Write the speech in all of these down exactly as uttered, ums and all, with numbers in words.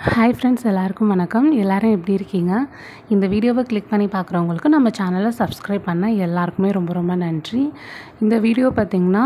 Hi friends, எல்லாருக்கும் வணக்கம். எல்லோரும் எப்படி இருக்கீங்க? இந்த வீடியோவை கிளிக் பண்ணி பார்க்குறவங்களுக்கு நம்ம சேனலை சப்ஸ்கிரைப் பண்ண எல்லாருக்குமே ரொம்ப ரொம்ப நன்றி. இந்த வீடியோ பார்த்திங்கன்னா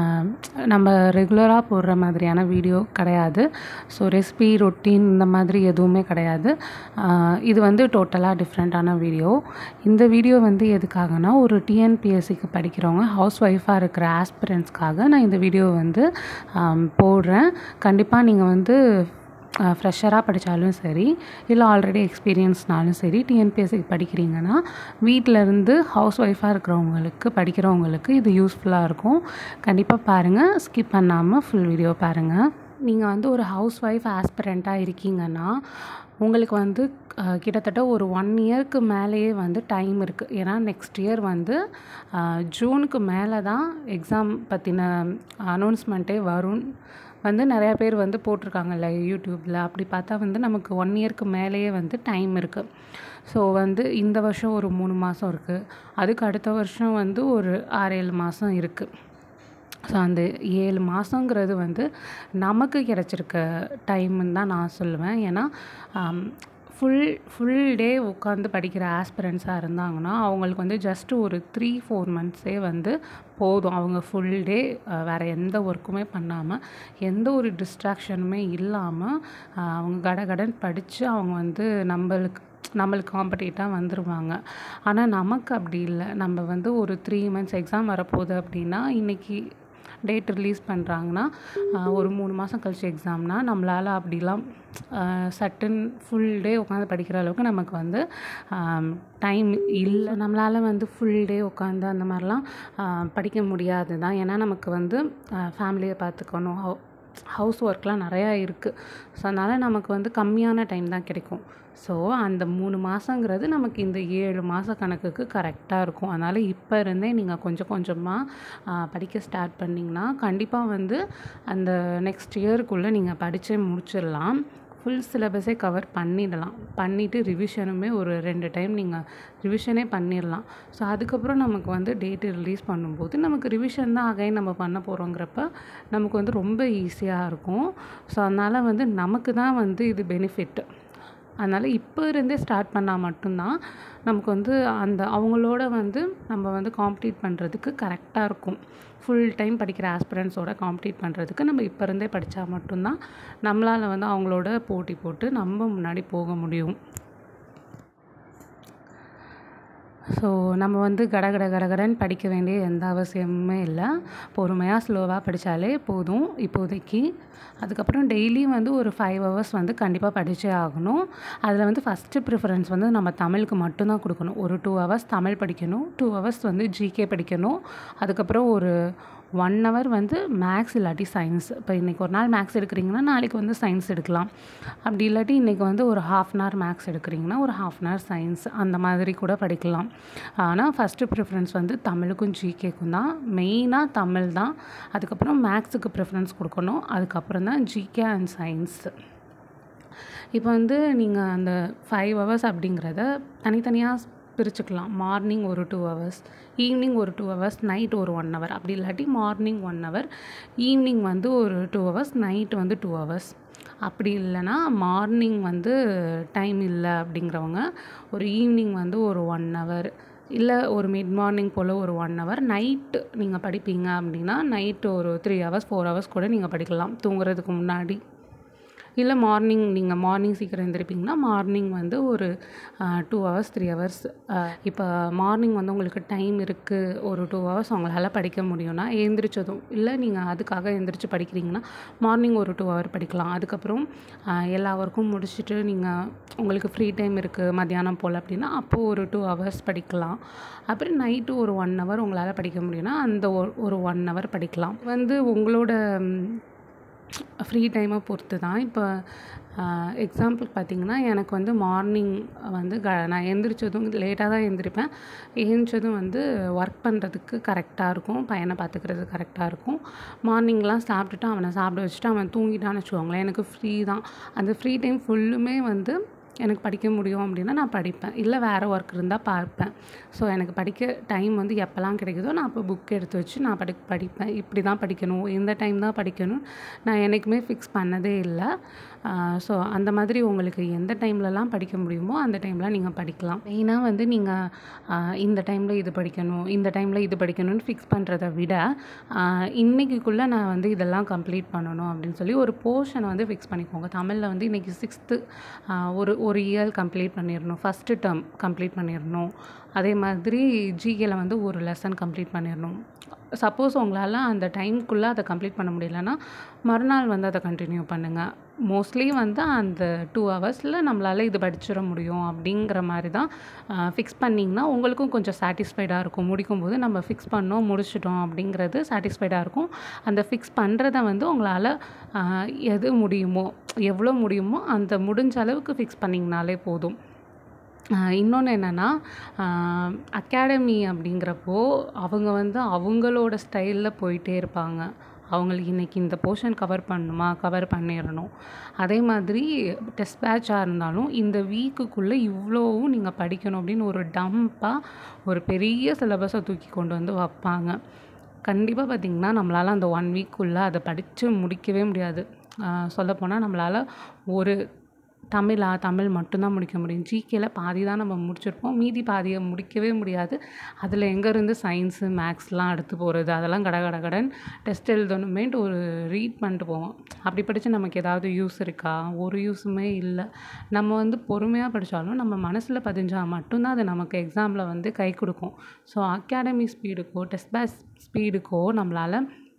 நம்ம ரெகுலராக போடுற மாதிரியான வீடியோ கிடையாது. ஸோ ரெசிபி ரொட்டீன் இந்த மாதிரி எதுவுமே கிடையாது. இது வந்து டோட்டலாக டிஃப்ரெண்ட்டான வீடியோ. இந்த வீடியோ வந்து எதுக்காகனா, ஒரு டிஎன்பிஎஸ்சிக்கு படிக்கிறவங்க ஹவுஸ் ஒய்ஃபாக இருக்கிற ஆஸ்பிரண்ட்ஸ்க்காக நான் இந்த வீடியோ வந்து போடுறேன். கண்டிப்பாக நீங்கள் வந்து ஃப்ரெஷராக படித்தாலும் சரி, இல்லை ஆல்ரெடி எக்ஸ்பீரியன்ஸ்னாலும் சரி, டிஎன்பிஎஸ்சிக்கு படிக்கிறீங்கன்னா வீட்டிலேருந்து ஹவுஸ் ஒய்ஃபாக இருக்கிறவங்களுக்கு படிக்கிறவங்களுக்கு இது யூஸ்ஃபுல்லாக இருக்கும். கண்டிப்பாக பாருங்கள், ஸ்கிப் பண்ணாமல் ஃபுல் வீடியோ பாருங்கள். நீங்கள் வந்து ஒரு ஹவுஸ் ஒய்ஃப் ஆஸ்பிரண்ட்டாக இருக்கீங்கன்னா உங்களுக்கு வந்து கிட்டத்தட்ட ஒரு ஒன் இயர்க்கு மேலேயே வந்து டைம் இருக்குது. ஏன்னா நெக்ஸ்ட் இயர் வந்து ஜூனுக்கு மேலே தான் எக்ஸாம் பற்றின அனௌன்ஸ்மெண்ட்டே வரும் வந்து நிறையா பேர் வந்து போட்டிருக்காங்கல்ல யூடியூப்பில். அப்படி பார்த்தா வந்து நமக்கு ஒன் இயர்க்கு மேலேயே வந்து டைம் இருக்குது. ஸோ வந்து இந்த வருஷம் ஒரு மூணு மாதம் இருக்குது, அதுக்கு அடுத்த வருஷம் வந்து ஒரு ஆறு ஏழு மாதம் இருக்குது. ஸோ அந்த ஏழு மாதங்கிறது வந்து நமக்கு கிடச்சிருக்க டைமுன்னு தான் நான் சொல்லுவேன். ஏன்னா ஃபுல் ஃபுல் டே உட்காந்து படிக்கிற ஆஸ்பிரண்ட்ஸாக இருந்தாங்கன்னா அவங்களுக்கு வந்து ஜஸ்ட்டு ஒரு த்ரீ ஃபோர் மந்த்ஸே வந்து போதும். அவங்க ஃபுல் டே வேறு எந்த ஒர்க்குமே பண்ணாமல், எந்த ஒரு டிஸ்ட்ராக்ஷனுமே இல்லாமல் அவங்க கடகடன் படித்து அவங்க வந்து நம்மளுக்கு நம்மளுக்கு காம்படிட்டாக வந்துடுவாங்க. ஆனால் நமக்கு அப்படி இல்லை. நம்ம வந்து ஒரு த்ரீ மந்த்ஸ் எக்ஸாம் வரப்போகுது அப்படின்னா, இன்றைக்கி டேட் ரிலீஸ் பண்ணுறாங்கன்னா ஒரு மூணு மாதம் கழிச்சு எக்ஸாம்னா நம்மளால் அப்படிலாம் சட்டன் ஃபுல் டே உட்காந்து படிக்கிற அளவுக்கு நமக்கு வந்து டைம் இல்லை. நம்மளால் வந்து ஃபுல் டே உட்காந்து அந்த மாதிரிலாம் படிக்க முடியாது தான். ஏன்னா நமக்கு வந்து ஃபேமிலியை பார்த்துக்கணும், ஹவுஸ் ஒர்க்லாம் நிறையா இருக்குது. ஸோ அதனால் நமக்கு வந்து கம்மியான டைம் தான் கிடைக்கும். ஸோ அந்த மூணு மாதங்கிறது நமக்கு இந்த ஏழு மாத கணக்குக்கு கரெக்டாக இருக்கும். அதனால் இப்போ இருந்தே நீங்கள் கொஞ்சம் கொஞ்சமாக படிக்க ஸ்டார்ட் பண்ணிங்கன்னா கண்டிப்பாக வந்து அந்த நெக்ஸ்ட் இயருக்குள்ளே நீங்கள் படித்தே முடிச்சிடலாம். ஃபுல் சிலபஸே கவர் பண்ணிடலாம். பண்ணிவிட்டு ரிவிஷனுமே ஒரு ரெண்டு டைம் நீங்கள் ரிவிஷனே பண்ணிடலாம். ஸோ அதுக்கப்புறம் நமக்கு வந்து டேட்டு ரிலீஸ் பண்ணும்போது நமக்கு ரிவிஷன் தான் அகைன் நம்ம பண்ண போகிறோங்கிறப்ப நமக்கு வந்து ரொம்ப ஈஸியாக இருக்கும். ஸோ அதனால் வந்து நமக்கு தான் வந்து இது பெனிஃபிட். அதனால் இப்போ இருந்தே ஸ்டார்ட் பண்ணால் மட்டும்தான் நமக்கு வந்து அந்த அவங்களோட வந்து நம்ம வந்து காம்பீட் பண்ணுறதுக்கு கரெக்டாக இருக்கும். ஃபுல் டைம் படிக்கிற ஆஸ்பிரண்ட்ஸோட காம்பீட் பண்ணுறதுக்கு நம்ம இப்போ இருந்தே படித்தா மட்டும்தான் நம்மளால் வந்து அவங்களோட போட்டி போட்டு நம்ம முன்னாடி போக முடியும். ஸோ நம்ம வந்து கடகட கடகடன்னு படிக்க வேண்டிய எந்த அவசியமுமே இல்லை. பொறுமையாக ஸ்லோவாக படித்தாலே போதும் இப்போதைக்கு. அதுக்கப்புறம் டெய்லியும் வந்து ஒரு ஃபைவ் ஹவர்ஸ் வந்து கண்டிப்பாக படித்தே ஆகணும். அதில் வந்து ஃபஸ்ட்டு ப்ரிஃபரன்ஸ் வந்து நம்ம தமிழுக்கு மட்டும்தான் கொடுக்கணும். ஒரு டூ ஹவர்ஸ் தமிழ் படிக்கணும், டூ ஹவர்ஸ் வந்து ஜிகே படிக்கணும். அதுக்கப்புறம் ஒரு ஒன் ஹவர் வந்து மேக்ஸ் இல்லாட்டி சயின்ஸ். இப்போ இன்றைக்கி ஒரு நாள் மேக்ஸ் எடுக்கிறீங்கன்னா நாளைக்கு வந்து சயின்ஸ் எடுக்கலாம். அப்படி இல்லாட்டி இன்றைக்கி வந்து ஒரு ஹாஃப் அன் ஹவர் மேக்ஸ் எடுக்கிறீங்கன்னா ஒரு ஹாஃப் அன் ஹவர் சயின்ஸ், அந்த மாதிரி கூட படிக்கலாம். ஆனால் ஃபஸ்ட்டு ப்ரிஃபரன்ஸ் வந்து தமிழுக்கும் ஜிகேக்கும் தான். மெயினாக தமிழ் தான். அதுக்கப்புறம் மேக்ஸுக்கு ப்ரிஃபரன்ஸ் கொடுக்கணும். அதுக்கப்புறம் தான் ஜிகே அண்ட் சயின்ஸ். இப்போ வந்து நீங்கள் அந்த ஃபைவ் ஹவர்ஸ் அப்படிங்கிறத தனித்தனியாக பிரிச்சுக்கலாம். மார்னிங் ஒரு டூ ஹவர்ஸ், ஈவினிங் ஒரு டூ ஹவர்ஸ், நைட் ஒரு ஒன் ஹவர். அப்படி இல்லாட்டி மார்னிங் ஒன் ஹவர், ஈவினிங் வந்து ஒரு டூ ஹவர்ஸ், நைட் வந்து டூ ஹவர்ஸ். அப்படி இல்லைனா மார்னிங் வந்து டைம் இல்லை அப்படிங்கிறவங்க ஒரு ஈவினிங் வந்து ஒரு ஒன் ஹவர், இல்லை ஒரு மிட் மார்னிங் போல் ஒரு ஒன் ஹவர். நைட்டு நீங்கள் படிப்பீங்க அப்படின்னா நைட்டு ஒரு த்ரீ ஹவர்ஸ் ஃபோர் ஹவர்ஸ் கூட நீங்கள் படிக்கலாம் தூங்குறதுக்கு முன்னாடி. இல்லை மார்னிங் நீங்கள் மார்னிங் சீக்கிரம் எழுந்திருப்பீங்கன்னா மார்னிங் வந்து ஒரு டூ ஹவர்ஸ் த்ரீ ஹவர்ஸ். இப்போ மார்னிங் வந்து உங்களுக்கு டைம் இருக்குது, ஒரு டூ ஹவர்ஸ் உங்களால் படிக்க முடியும்னா எழுந்திரிச்சதும், இல்லை நீங்கள் அதுக்காக எழுந்திரிச்சு படிக்கிறீங்கன்னா மார்னிங் ஒரு டூ ஹவர் படிக்கலாம். அதுக்கப்புறம் எல்லா ஒர்க்கும் முடிச்சுட்டு நீங்கள் உங்களுக்கு ஃப்ரீ டைம் இருக்குது மத்தியானம் போல் அப்படின்னா அப்போது ஒரு டூ ஹவர்ஸ் படிக்கலாம். அப்புறம் நைட்டு ஒரு ஒன் ஹவர் உங்களால் படிக்க முடியும்னா அந்த ஒரு ஒன் ஹவர் படிக்கலாம். வந்து உங்களோட ஃப்ரீ டைமை பொறுத்து தான். இப்போ எக்ஸாம்பிள் பார்த்திங்கன்னா எனக்கு வந்து மார்னிங் வந்து க நான் எழுந்திரிச்சதும் லேட்டாக தான் எழுந்திரிப்பேன். எழுந்திரிச்சதும் வந்து ஒர்க் பண்ணுறதுக்கு கரெக்டாக இருக்கும், பையனை பார்த்துக்கிறது கரெக்டாக இருக்கும். மார்னிங்லாம் சாப்பிட்டுட்டு அவனை சாப்பிட வச்சுட்டு அவன் தூங்கிட்டான்னு வச்சுக்கோங்களேன், எனக்கு ஃப்ரீ தான். அந்த ஃப்ரீ டைம் ஃபுல்லுமே வந்து எனக்கு படிக்க முடியும் அப்படின்னா நான் படிப்பேன், இல்லை வேறு ஒர்க் இருந்தால் பார்ப்பேன். ஸோ எனக்கு படிக்க டைம் வந்து எப்போல்லாம் கிடைக்குதோ நான் அப்போ புக் எடுத்து வச்சு நான் படி படிப்பேன் இப்படி தான் படிக்கணும், இந்த டைம் தான் படிக்கணும் நான் என்றைக்குமே ஃபிக்ஸ் பண்ணதே இல்லை. ஸோ அந்த மாதிரி உங்களுக்கு எந்த டைம்லலாம் படிக்க முடியுமோ அந்த டைமில் நீங்கள் படிக்கலாம். மெயினாக வந்து நீங்கள் இந்த டைமில் இது படிக்கணும், இந்த டைமில் இது படிக்கணும்னு ஃபிக்ஸ் பண்ணுறதை விட இன்றைக்குள்ளே நான் வந்து இதெல்லாம் கம்ப்ளீட் பண்ணணும் அப்படின்னு சொல்லி ஒரு போர்ஷனை வந்து ஃபிக்ஸ் பண்ணிக்கோங்க. தமிழில் வந்து இன்றைக்கி சிக்ஸ்த்து ஒரு ஒரு இயர் கம்ப்ளீட் பண்ணிடணும், ஃபஸ்ட்டு டேர்ம் கம்ப்ளீட் பண்ணிடணும். அதே மாதிரி ஜிகேல வந்து ஒரு லெசன் கம்ப்ளீட் பண்ணிடணும். சப்போஸ் உங்களால் அந்த டைமுக்குள்ளே அதை கம்ப்ளீட் பண்ண முடியலன்னா மறுநாள் வந்து அதை கண்டினியூ பண்ணுங்கள். மோஸ்ட்லி வந்து அந்த டூ ஹவர்ஸில் நம்மளால் இது படிச்சிட முடியும் அப்படிங்கிற மாதிரி தான் ஃபிக்ஸ் பண்ணிங்கன்னா உங்களுக்கும் கொஞ்சம் சாட்டிஸ்ஃபைடாக இருக்கும். முடிக்கும்போது நம்ம ஃபிக்ஸ் பண்ணோம் முடிச்சிட்டோம் அப்படிங்கிறது சாட்டிஸ்ஃபைடாக இருக்கும். அந்த ஃபிக்ஸ் பண்ணுறத வந்து உங்களால் எது முடியுமோ எவ்வளோ முடியுமோ அந்த முடிஞ்ச அளவுக்கு ஃபிக்ஸ் பண்ணிங்கனாலே போதும். இன்னொன்று என்னென்னா அகாடமி அப்படிங்கிறப்போ அவங்க வந்து அவங்களோட ஸ்டைலில் போயிட்டே இருப்பாங்க. அவங்களுக்கு இன்றைக்கி இந்த போர்ஷன் கவர் பண்ணணுமா கவர் பண்ணிடணும். அதே மாதிரி டெஸ்ட் பேட்சாக இருந்தாலும் இந்த வீக்குக்குள்ளே இவ்வளோவும் நீங்கள் படிக்கணும் அப்படின்னு ஒரு டம்ப்பாக ஒரு பெரிய சிலபஸை தூக்கி கொண்டு வந்து வைப்பாங்க. கண்டிப்பாக பார்த்திங்கன்னா நம்மளால் அந்த ஒன் வீக்குள்ளே அதை படித்து முடிக்கவே முடியாது. சொல்லப்போனால் நம்மளால் ஒரு தமிழா தமிழ் மட்டும்தான் முடிக்க முடியும். ஜிகேல பாதி தான் நம்ம முடிச்சிருப்போம், மீதி பாதியை முடிக்கவே முடியாது. அதில் எங்கேருந்து சயின்ஸு மேக்ஸ்லாம் எடுத்து போகிறது, அதெல்லாம் கட கட கடன் டெஸ்ட் எழுதணுமேன்ட்டு ஒரு ரீட் பண்ணிட்டு போவோம். அப்படி படித்து நமக்கு ஏதாவது யூஸ் இருக்கா? ஒரு யூஸுமே இல்லை. நம்ம வந்து பொறுமையாக படித்தாலும் நம்ம மனசில் பதிஞ்சால் மட்டும்தான் அது நமக்கு எக்ஸாமில் வந்து கை கொடுக்கும். ஸோ அகாடமி ஸ்பீடுக்கோ டெஸ்ட் பேட்ச் ஸ்பீடுக்கோ நம்மளால்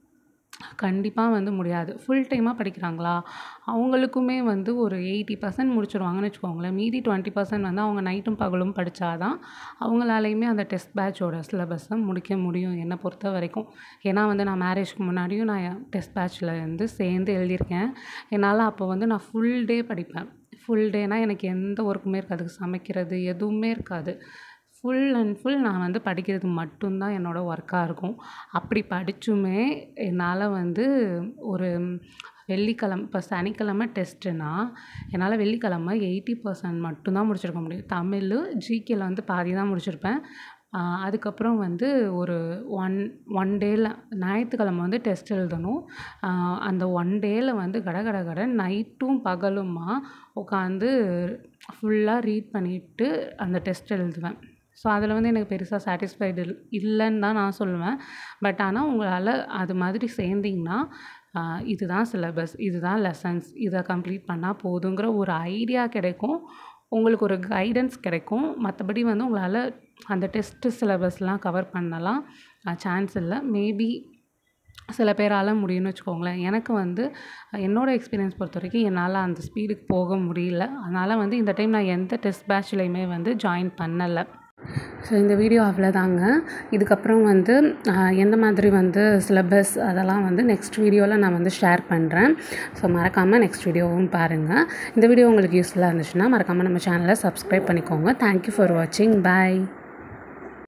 கண்டிப்பாக வந்து முடியாது. ஃபுல் டைமாக படிக்கிறாங்களா அவங்களுக்குமே வந்து ஒரு எயிட்டி பர்சன்ட் முடிச்சிடுவாங்கன்னு வச்சுக்கோங்களேன். மீதி டுவெண்ட்டி பர்சன்ட் வந்து அவங்க நைட்டும் பகலும் படித்தாதான் அவங்களாலையுமே அந்த டெஸ்ட் பேட்சோட சிலபஸை முடிக்க முடியும் என்னை பொறுத்த வரைக்கும். ஏன்னா வந்து நான் மேரேஜ்க்கு முன்னாடியும் நான் டெஸ்ட் பேட்சில் வந்து சேர்ந்து எழுதியிருக்கேன். என்னால் அப்போ வந்து நான் ஃபுல் டே படிப்பேன். ஃபுல் டேனால் எனக்கு எந்த ஒர்க்குமே இருக்காது, சமைக்கிறது எதுவுமே இருக்காது. ஃபுல் அண்ட் ஃபுல் நான் வந்து படிக்கிறது மட்டும்தான் என்னோடய ஒர்க்காக இருக்கும். அப்படி படித்துமே என்னால் வந்து ஒரு வெள்ளிக்கிழமை இப்போ சனிக்கிழமை டெஸ்ட்டுனா என்னால் வெள்ளிக்கிழமை எயிட்டி பர்சன்ட் மட்டும்தான் முடிச்சிருக்க முடியும். தமிழ் ஜிகேல வந்து பாதி தான் முடிச்சிருப்பேன். அதுக்கப்புறம் வந்து ஒரு ஒன் ஒன் டேயில் ஞாயிற்றுக்கிழமை வந்து டெஸ்ட் எழுதணும். அந்த ஒன் டேயில் வந்து கட கட கடன் நைட்டும் பகலுமா உட்காந்து ஃபுல்லாக ரீட் பண்ணிவிட்டு அந்த டெஸ்ட் எழுதுவேன். ஸோ அதில் வந்து எனக்கு பெருசாக சாட்டிஸ்ஃபைடு இல் இல்லைன்னு தான் நான் சொல்லுவேன். பட் ஆனால் உங்களால் அது மாதிரி சேர்ந்திங்கன்னா இதுதான் சிலபஸ், இதுதான் லெசன்ஸ், இதை கம்ப்ளீட் பண்ணால் போதுங்கிற ஒரு ஐடியா கிடைக்கும், உங்களுக்கு ஒரு கைடன்ஸ் கிடைக்கும். மற்றபடி வந்து உங்களால் அந்த டெஸ்ட்டு சிலபஸ்லாம் கவர் பண்ணலாம் சான்ஸ் இல்லை. மேபி சில பேரால் முடியும்னு வச்சுக்கோங்களேன். எனக்கு வந்து என்னோடய எக்ஸ்பீரியன்ஸ் பொறுத்த வரைக்கும் என்னால் அந்த ஸ்பீடுக்கு போக முடியல. அதனால் வந்து இந்த டைம் நான் எந்த டெஸ்ட் பேட்ச்லையுமே வந்து ஜாயின் பண்ணலை. ஸோ இந்த வீடியோ அவ்வளோதாங்க. இதுக்கப்புறம் வந்து எந்த மாதிரி வந்து சிலபஸ் அதெல்லாம் வந்து நெக்ஸ்ட் வீடியோவில் நான் வந்து ஷேர் பண்ணுறேன். ஸோ மறக்காமல் நெக்ஸ்ட் வீடியோவும் பாருங்கள். இந்த வீடியோ உங்களுக்கு யூஸ்ஃபுல்லாக இருந்துச்சுன்னா மறக்காமல் நம்ம சேனலை சப்ஸ்கிரைப் பண்ணிக்கோங்க. தேங்க்யூ ஃபார் வாட்சிங். பாய்.